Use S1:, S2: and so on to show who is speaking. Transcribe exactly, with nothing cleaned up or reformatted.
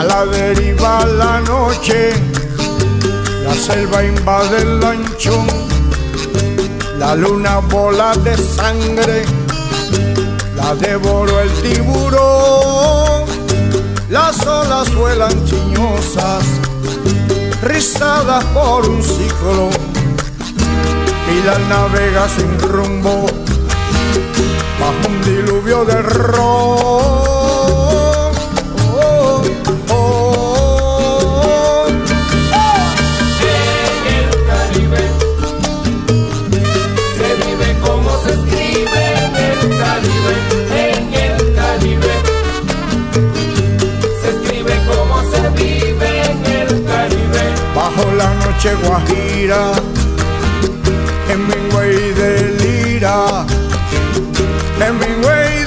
S1: A la deriva la noche, la selva invade el lanchón, la luna bola de sangre, la devoró el tiburón. Las olas vuelan chiñosas, rizadas por un ciclón, y la navega sin rumbo bajo un diluvio de ron. Oh, oh, oh.
S2: En el Caribe se vive como se escribe en el Caribe. En el Caribe se escribe como se vive en el Caribe.
S1: Bajo la noche guajira, Hemingway delira, Hemingway